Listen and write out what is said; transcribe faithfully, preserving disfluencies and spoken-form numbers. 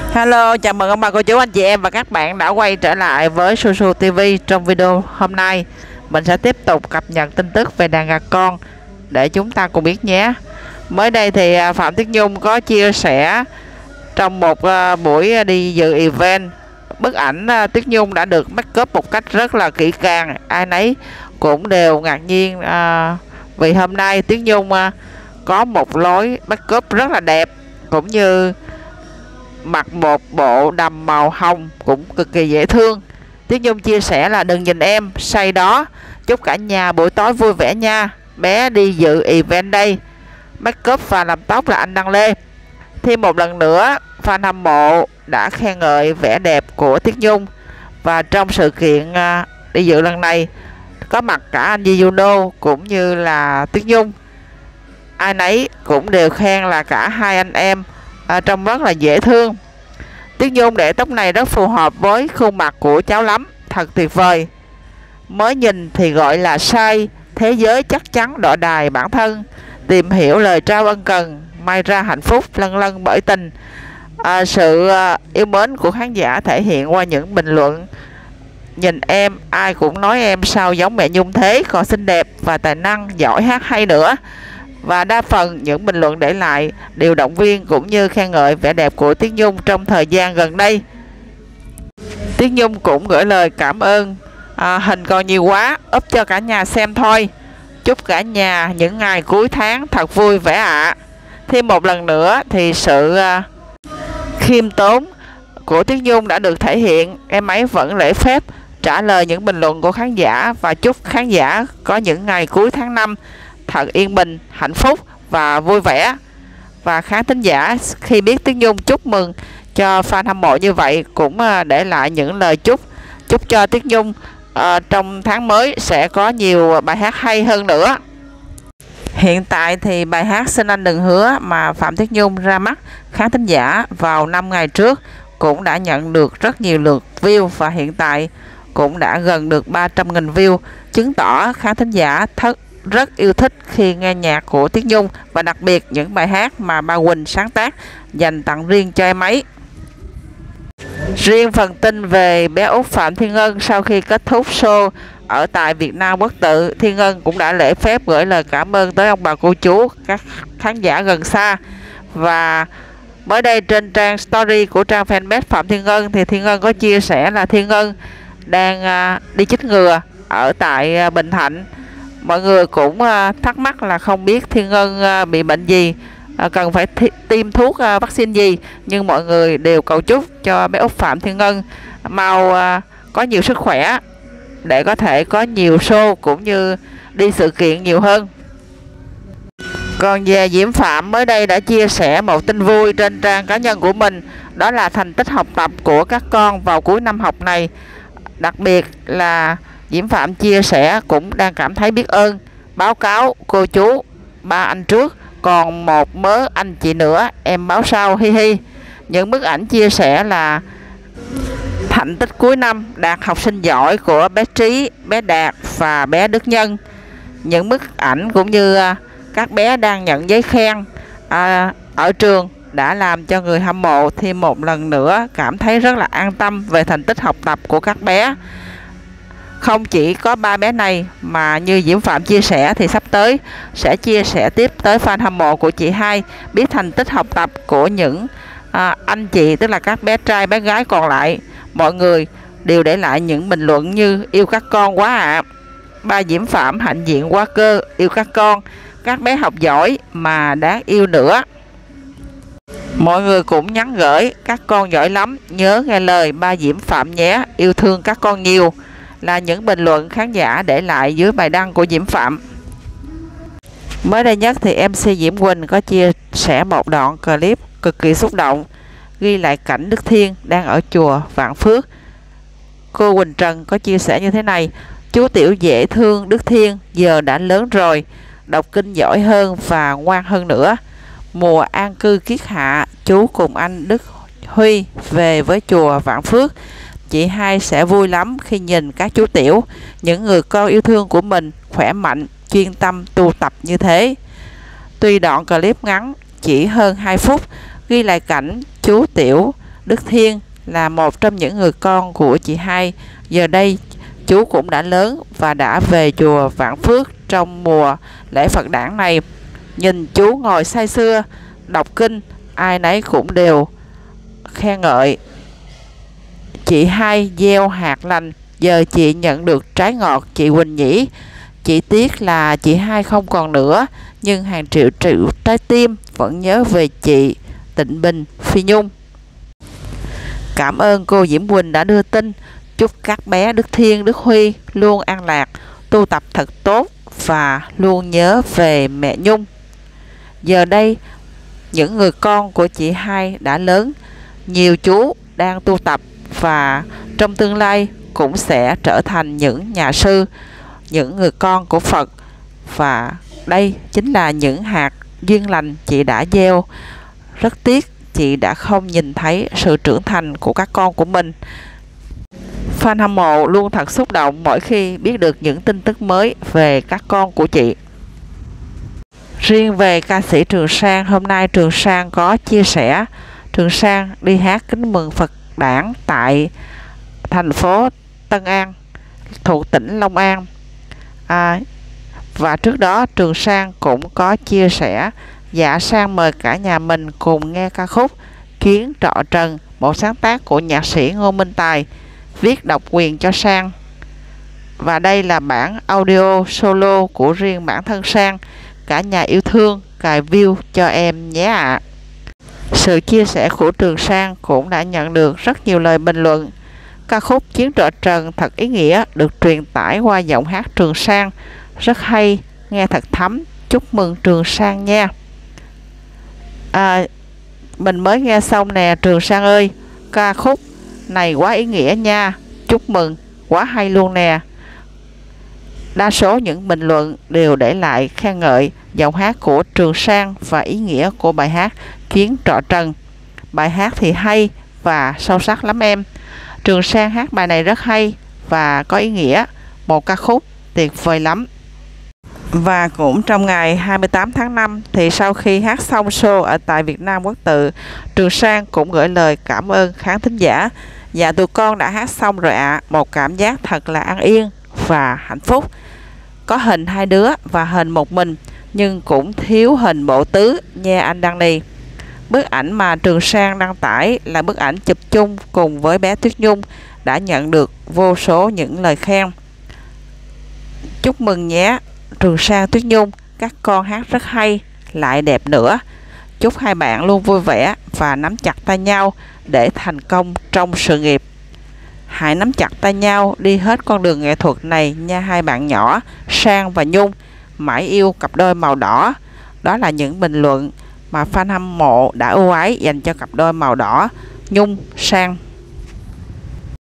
Hello, chào mừng ông bà cô chú anh chị em và các bạn đã quay trở lại với Su Su ti vi. Trong video hôm nay mình sẽ tiếp tục cập nhật tin tức về đàn gà con để chúng ta cùng biết nhé. Mới đây thì Phạm Tuyết Nhung có chia sẻ trong một buổi đi dự event, bức ảnh Tuyết Nhung đã được make up một cách rất là kỹ càng, ai nấy cũng đều ngạc nhiên à, vì hôm nay Tuyết Nhung à, có một lối make up rất là đẹp, cũng như mặc một bộ đầm màu hồng cũng cực kỳ dễ thương. Tuyết Nhung chia sẻ là đừng nhìn em say đó, chúc cả nhà buổi tối vui vẻ nha, bé đi dự event đây. Make up và làm tóc là anh Đăng Lê. Thêm một lần nữa, fan hâm mộ đã khen ngợi vẻ đẹp của Tuyết Nhung, và trong sự kiện đi dự lần này có mặt cả anh Di Juno cũng như là Tuyết Nhung. Ai nấy cũng đều khen là cả hai anh em à, trông rất là dễ thương. Tuyết Nhung để tóc này rất phù hợp với khuôn mặt của cháu lắm, thật tuyệt vời. Mới nhìn thì gọi là say, thế giới chắc chắn đọ đài bản thân, tìm hiểu lời trao ân cần, may ra hạnh phúc lân lân bởi tình. À, sự à, yêu mến của khán giả thể hiện qua những bình luận. Nhìn em ai cũng nói em sao giống mẹ Nhung thế, còn xinh đẹp và tài năng, giỏi hát hay nữa. Và đa phần những bình luận để lại đều động viên cũng như khen ngợi vẻ đẹp của Tuyết Nhung trong thời gian gần đây. Tuyết Nhung cũng gửi lời cảm ơn, à, hình còn nhiều quá, up cho cả nhà xem thôi. Chúc cả nhà những ngày cuối tháng thật vui vẻ ạ. À. Thêm một lần nữa thì sự à, khiêm tốn của Tuyết Nhung đã được thể hiện, em ấy vẫn lễ phép trả lời những bình luận của khán giả và chúc khán giả có những ngày cuối tháng năm thật yên bình, hạnh phúc và vui vẻ. Và khán thính giả khi biết Tuyết Nhung chúc mừng cho fan hâm mộ như vậy cũng để lại những lời chúc chúc cho Tuyết Nhung uh, trong tháng mới sẽ có nhiều bài hát hay hơn nữa. Hiện tại thì bài hát Xin Anh Đừng Hứa mà Phạm Tuyết Nhung ra mắt khán thính giả vào năm ngày trước cũng đã nhận được rất nhiều lượt view, và hiện tại cũng đã gần được ba trăm nghìn view, chứng tỏ khán thính giả thất rất yêu thích khi nghe nhạc của Tuyết Nhung, và đặc biệt những bài hát mà bà Quỳnh sáng tác dành tặng riêng cho em ấy. Riêng phần tin về bé út Phạm Thiên Ngân, sau khi kết thúc show ở tại Việt Nam Quốc Tự, Thiên Ngân cũng đã lễ phép gửi lời cảm ơn tới ông bà cô chú, các khán giả gần xa. Và mới đây trên trang story của trang fanpage Phạm Thiên Ngân thì Thiên Ngân có chia sẻ là Thiên Ngân đang uh, đi chích ngừa ở tại uh, Bình Thạnh. Mọi người cũng uh, thắc mắc là không biết Thiên Ngân uh, bị bệnh gì, uh, cần phải tiêm thuốc uh, vaccine gì, nhưng mọi người đều cầu chúc cho bé út Phạm Thiên Ngân mau uh, có nhiều sức khỏe để có thể có nhiều show cũng như đi sự kiện nhiều hơn. Còn về Diễm Phạm, mới đây đã chia sẻ một tin vui trên trang cá nhân của mình, đó là thành tích học tập của các con vào cuối năm học này. Đặc biệt là Diễm Phạm chia sẻ cũng đang cảm thấy biết ơn, báo cáo cô chú ba anh trước, còn một mớ anh chị nữa em báo sau, hi hi. Những bức ảnh chia sẻ là thành tích cuối năm đạt học sinh giỏi của bé Trí, bé Đạt và bé Đức Nhân. Những bức ảnh cũng như các bé đang nhận giấy khen à, ở trường đã làm cho người hâm mộ thêm một lần nữa cảm thấy rất là an tâm về thành tích học tập của các bé. Không chỉ có ba bé này mà như Diễm Phạm chia sẻ thì sắp tới sẽ chia sẻ tiếp tới fan hâm mộ của chị hai biết thành tích học tập của những à, anh chị, tức là các bé trai bé gái còn lại. Mọi người đều để lại những bình luận như yêu các con quá ạ, à. Ba Diễm Phạm hạnh diện quá cơ, yêu các con, các bé học giỏi mà đáng yêu nữa. Mọi người cũng nhắn gửi các con giỏi lắm, nhớ nghe lời ba Diễm Phạm nhé, yêu thương các con nhiều, là những bình luận khán giả để lại dưới bài đăng của Diễm Phạm. Mới đây nhất thì em xê Diễm Quỳnh có chia sẻ một đoạn clip cực kỳ xúc động, ghi lại cảnh Đức Thiên đang ở chùa Vạn Phước. Cô Quỳnh Trần có chia sẻ như thế này: chú tiểu dễ thương Đức Thiên giờ đã lớn rồi, đọc kinh giỏi hơn và ngoan hơn nữa. Mùa an cư kiết hạ, chú cùng anh Đức Huy về với chùa Vạn Phước. Chị hai sẽ vui lắm khi nhìn các chú tiểu, những người con yêu thương của mình khỏe mạnh, chuyên tâm tu tập như thế. Tuy đoạn clip ngắn chỉ hơn hai phút, ghi lại cảnh chú tiểu Đức Thiên là một trong những người con của chị hai. Giờ đây chú cũng đã lớn và đã về chùa Vạn Phước trong mùa lễ Phật đản này. Nhìn chú ngồi say sưa đọc kinh, ai nấy cũng đều khen ngợi. Chị hai gieo hạt lành, giờ chị nhận được trái ngọt chị Quỳnh nhỉ. Chỉ tiếc là chị hai không còn nữa, nhưng hàng triệu triệu trái tim vẫn nhớ về chị Tịnh Bình Phi Nhung. Cảm ơn cô Diễm Quỳnh đã đưa tin. Chúc các bé Đức Thiên, Đức Huy luôn an lạc, tu tập thật tốt và luôn nhớ về mẹ Nhung. Giờ đây, những người con của chị hai đã lớn, nhiều chú đang tu tập và trong tương lai cũng sẽ trở thành những nhà sư, những người con của Phật. Và đây chính là những hạt duyên lành chị đã gieo. Rất tiếc chị đã không nhìn thấy sự trưởng thành của các con của mình. Fan hâm mộ luôn thật xúc động mỗi khi biết được những tin tức mới về các con của chị. Riêng về ca sĩ Trường Sang, hôm nay Trường Sang có chia sẻ Trường Sang đi hát kính mừng Phật đản tại thành phố Tân An thuộc tỉnh Long An. À, và trước đó Trường Sang cũng có chia sẻ dạ Sang mời cả nhà mình cùng nghe ca khúc Chuyến Trọ Trần, một sáng tác của nhạc sĩ Ngô Minh Tài, viết độc quyền cho Sang. Và đây là bản audio solo của riêng bản thân Sang. Cả nhà yêu thương cài view cho em nhé ạ. À. Sự chia sẻ của Trường Sang cũng đã nhận được rất nhiều lời bình luận. Ca khúc Chuyến Trọ Trần thật ý nghĩa, được truyền tải qua giọng hát Trường Sang, rất hay, nghe thật thấm. Chúc mừng Trường Sang nha. À, mình mới nghe xong nè Trường Sang ơi, ca khúc này quá ý nghĩa nha, chúc mừng, quá hay luôn nè. Đa số những bình luận đều để lại khen ngợi giọng hát của Trường Sang và ý nghĩa của bài hát Chuyến Trọ Trần. Bài hát thì hay và sâu sắc lắm em. Trường Sang hát bài này rất hay và có ý nghĩa, một ca khúc tuyệt vời lắm. Và cũng trong ngày hai mươi tám tháng năm thì sau khi hát xong show ở tại Việt Nam Quốc Tự, Trường Sang cũng gửi lời cảm ơn khán thính giả. Dạ tụi con đã hát xong rồi ạ, à. Một cảm giác thật là an yên và hạnh phúc. Có hình hai đứa và hình một mình, nhưng cũng thiếu hình bộ tứ nha anh Đăng Ni. Bức ảnh mà Trường Sang đăng tải là bức ảnh chụp chung cùng với bé Tuyết Nhung, đã nhận được vô số những lời khen. Chúc mừng nhé Trường Sang, Tuyết Nhung, các con hát rất hay, lại đẹp nữa. Chúc hai bạn luôn vui vẻ và nắm chặt tay nhau để thành công trong sự nghiệp. Hãy nắm chặt tay nhau đi hết con đường nghệ thuật này nha hai bạn nhỏ Sang và Nhung, mãi yêu cặp đôi màu đỏ. Đó là những bình luận mà fan hâm mộ đã ưu ái dành cho cặp đôi màu đỏ Nhung, Sang.